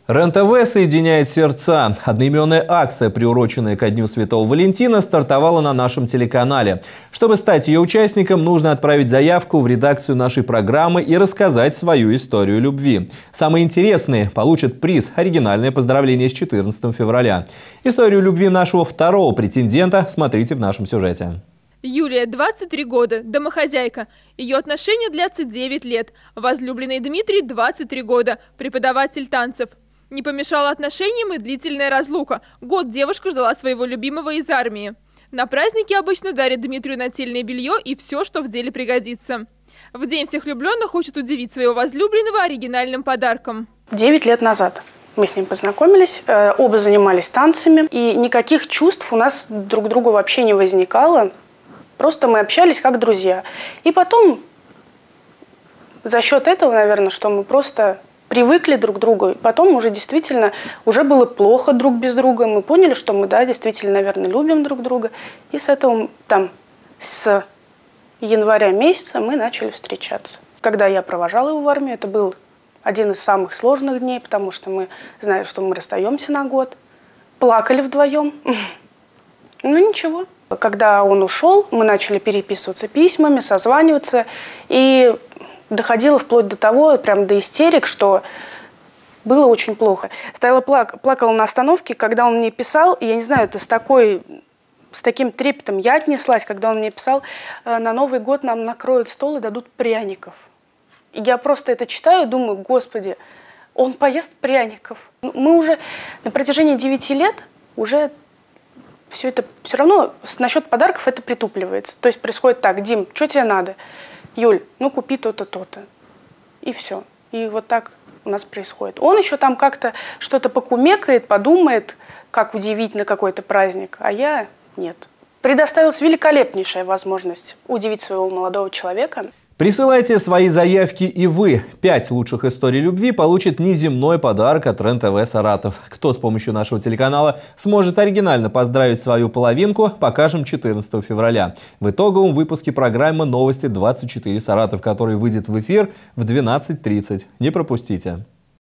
РЕН-ТВ соединяет сердца. Одноименная акция, приуроченная ко Дню Святого Валентина, стартовала на нашем телеканале. Чтобы стать ее участником, нужно отправить заявку в редакцию нашей программы и рассказать свою историю любви. Самые интересные получат приз – оригинальное поздравление с 14 февраля. Историю любви нашего второго претендента смотрите в нашем сюжете. Юлия, 23 года, домохозяйка. Ее отношения длятся 9 лет. Возлюбленный Дмитрий, 23 года, преподаватель танцев. Не помешала отношениям и длительная разлука. Год девушка ждала своего любимого из армии. На праздники обычно дарят Дмитрию нательное белье и все, что в деле пригодится. В день всех влюбленных хочет удивить своего возлюбленного оригинальным подарком. 9 лет назад мы с ним познакомились, оба занимались танцами, и никаких чувств у нас друг к другу вообще не возникало. Просто мы общались как друзья. И потом, за счет этого, наверное, что мы просто привыкли друг к другу. И потом уже действительно, уже было плохо друг без друга. Мы поняли, что мы, да, действительно, наверное, любим друг друга. И с этого, с января месяца мы начали встречаться. Когда я провожала его в армию, это был один из самых сложных дней, потому что мы знали, что мы расстаемся на год. Плакали вдвоем. Ну ничего. Когда он ушел, мы начали переписываться письмами, созваниваться. И доходило вплоть до того, прям до истерик, что было очень плохо. Стояла, плакала на остановке, когда он мне писал. И я не знаю, это с таким трепетом я отнеслась, когда он мне писал: на Новый год нам накроют стол и дадут пряников. И я просто это читаю и думаю: Господи, он поест пряников. Мы уже на протяжении 9 лет уже все это, все равно насчет подарков это притупливается. То есть происходит так: Дим, что тебе надо? Юль, ну купи то-то, то-то. И все. И вот так у нас происходит. Он еще там как-то что-то покумекает, подумает, как удивить на какой-то праздник, а я нет. Предоставилась великолепнейшая возможность удивить своего молодого человека. Присылайте свои заявки и вы. 5 лучших историй любви получит неземной подарок от РЕН-ТВ Саратов. Кто с помощью нашего телеканала сможет оригинально поздравить свою половинку, покажем 14 февраля. В итоговом выпуске программы «Новости 24 Саратов», который выйдет в эфир в 12:30. Не пропустите.